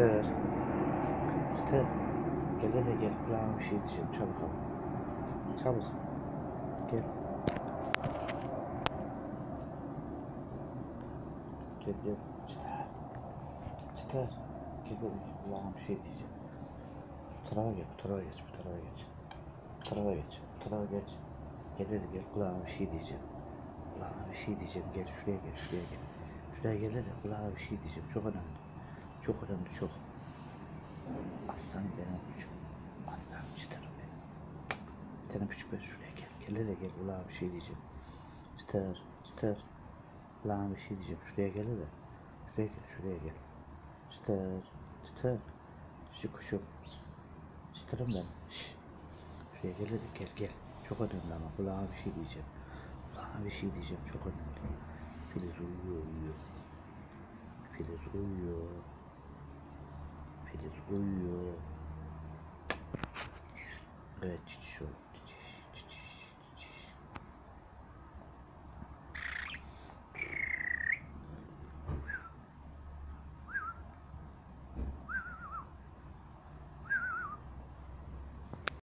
Çıtır. Çıtır. Gel hele gel. Kulağıma bir şey diyeceğim. Çabuk al. Çabuk. Gel. Gel gel. Çıtır. Çıtır. Gel hele gel. Kulağıma bir şey diyeceğim. Bu tarafa gel. Bu tarafa geç. Bu tarafa geç. Bu tarafa geç. Bu tarafa geç. Gel hele gel. Kulağıma bir şey diyeceğim. Kulağıma bir şey diyeceğim. Gel şuraya gel. Şuraya gel. Şuraya gel hele. Kulağıma bir şey diyeceğim. Çok önemli. Çok önemli. Çok. Aslan benim küçük. Aslan çıtırım benim. Bir tane küçük ver şuraya gel. Gel hele gel. Kulağıma bir şey diyeceğim. Çıtır. Çıtır. Kulağıma bir şey diyeceğim. Şuraya gel hele. Şuraya gel. Şuraya gel. Çıtır. Çıtır. Şu kuşum. Çıtırım ben. Şşş. Şuraya gel hele. Gel gel. Çok önemli ama kulağıma bir şey diyeceğim. Kulağıma bir şey diyeceğim. Çok önemli. Filiz uyuyor uyuyor. Filiz uyuyor. Filiz uyuyor. Evet, şu.